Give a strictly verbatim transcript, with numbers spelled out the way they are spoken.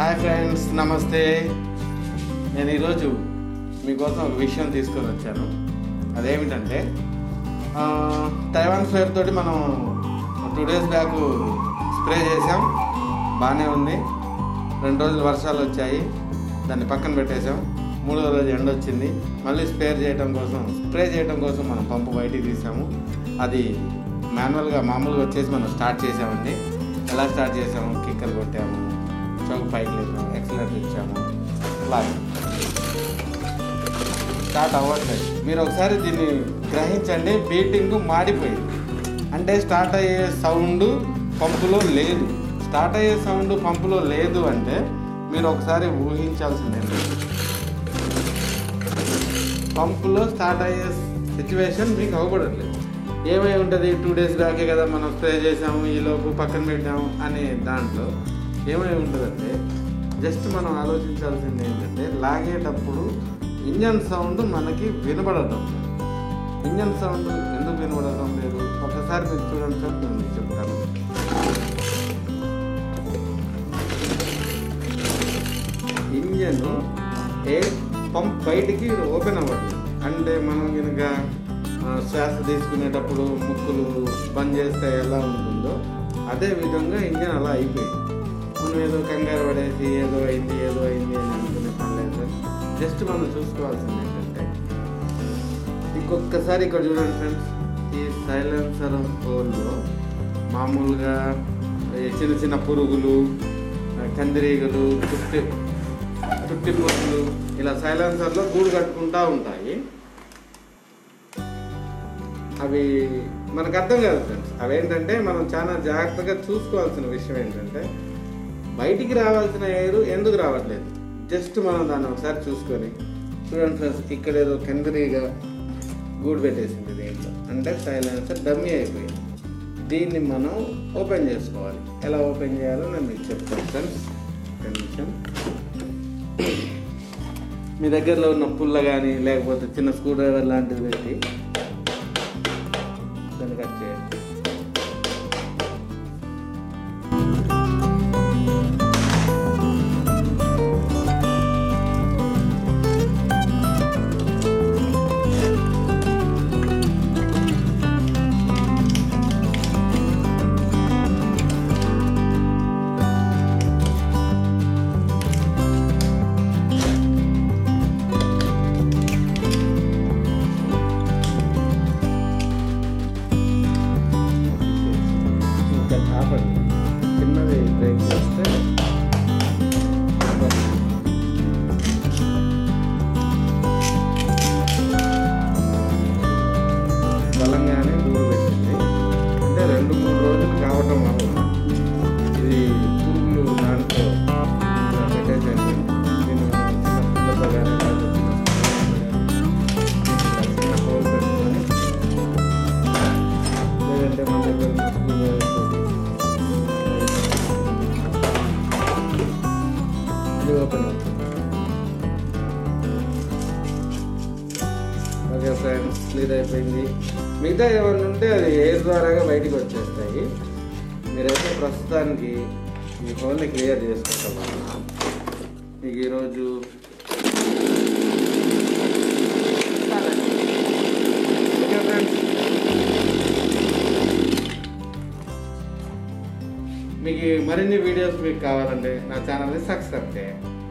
Hi friends, నమస్తే. నేను ఈరోజు మీకోసం ఒక విషయం తీసుకొని వచ్చాను. అదేమిటంటే తైవాన్ ఫైర్ తోటి మనం టూ డేస్ బ్యాక్ స్ప్రే చేసాం, బాగానే ఉంది. రెండు రోజులు వర్షాలు వచ్చాయి, దాన్ని పక్కన పెట్టేసాం. మూడో రోజు ఎండ వచ్చింది, మళ్ళీ స్ప్రే చేయడం కోసం స్ప్రే చేయడం కోసం మనం పంపు బయటికి తీసాము. అది మాన్యువల్గా మామూలుగా వచ్చేసి మనం స్టార్ట్ చేసామండి. ఎలా స్టార్ట్ చేసాము, కిక్కర్ కొట్టాము, చౌక్ పైకి లేసాము, ఎక్సలేటర్ ఇచ్చాము, అలాగే స్టార్ట్ అవ్వట్లేదు. మీరు ఒకసారి దీన్ని గ్రహించండి. బీటింగ్ మాడిపోయింది అంటే స్టార్ట్ అయ్యే సౌండ్ పంపులో లేదు. స్టార్ట్ అయ్యే సౌండ్ పంపులో లేదు అంటే మీరు ఒకసారి ఊహించాల్సిందే. పంపులో స్టార్ట్ అయ్యే సిచ్యువేషన్ మీకు అవ్వబడట్లేదు. ఏమై ఉంటుంది, టూ డేస్ బ్యాకే కదా మనం స్ప్రే చేసాము, ఈలోపు పక్కన పెట్టాము అనే దాంట్లో ఏమై ఉంటుందంటే జస్ట్ మనం ఆలోచించాల్సింది ఏంటంటే లాగేటప్పుడు ఇంజన్ సౌండ్ మనకి వినబడటం లేదు. ఇంజన్ సౌండ్ ఎందుకు వినబడటం లేదు ఒకసారి మీరు చూడండి సార్, నేను మీకు చెప్తాను. ఇంజన్ ఏ పంప్ బయటికి ఓపెన్ అవ్వట్లేదు. అంటే మనం కనుక శ్వాస తీసుకునేటప్పుడు ముక్కులు బంద్ చేస్తే ఎలా ఉంటుందో అదే విధంగా ఇంజన్ అలా అయిపోయింది. మనం ఏదో కంగారు పడేసి ఏదో అయింది ఏదో అయింది అని అనుకునే పని లేదు సార్. జస్ట్ మనం చూసుకోవాల్సింది ఏంటంటే ఇంకొకసారి ఇక్కడ చూడండి ఫ్రెండ్స్, ఈ సైలెన్సర్ హోల్లో మామూలుగా చిన్న చిన్న పురుగులు, కందిరీగలు, చుట్టి చుట్టి పురుగులు ఇలా సైలెన్సర్లో గూడు కట్టుకుంటూ ఉంటాయి. అవి మనకు అర్థం కాదు ఫ్రెండ్స్. అవేంటంటే మనం చాలా జాగ్రత్తగా చూసుకోవాల్సిన విషయం ఏంటంటే బయటికి రావాల్సిన ఎయిర్ ఎందుకు రావట్లేదు. జస్ట్ మనం దాన్ని ఒకసారి చూసుకొని చూడండి ఫ్రెండ్స్, ఇక్కడ ఏదో కందిరీగా గూడు పెట్టేసింది దీంట్లో, అంటే సైలెన్సర్ డమ్మీ అయిపోయింది. దీన్ని మనం ఓపెన్ చేసుకోవాలి. ఎలా ఓపెన్ చేయాలో నేను మీకు చెప్తాను ఫ్రెండ్స్. ఒక నిమిషం. మీ దగ్గరలో ఉన్న పుల్ల కానీ లేకపోతే చిన్న స్క్రూ డ్రైవర్ లాంటిది పెట్టి దాన్ని కట్ చేయాలి. చిన్నది బ్రేక్ చేస్తే బలంగానే దూరం పెట్టింది. అంటే రెండు మూడు రోజులు కావటం వల్ల ఇది పురుగులు దాంట్లో పెట్టేసండి. దీన్ని మనం చిన్న పుల్లతో కానీ చిన్న హోల్ పెట్టుకొని లేదంటే మన దగ్గర ఓపెన్ అవుతుంది. ఓకే ఫ్రెండ్స్, క్లియర్ అయిపోయింది. మిగతా ఏమన్నా ఉంటే అది ఎయిర్ ద్వారాగా బయటికి వచ్చేస్తాయి. మీరైతే ప్రస్తుతానికి ఈ ఫోన్ని క్లియర్ చేసుకుంటాం. మీకు ఈరోజు ఓకే ఫ్రెండ్స్, మీకు మరిన్ని వీడియోస్ మీకు కావాలంటే నా ఛానల్ని సబ్స్క్రైబ్ చేయండి.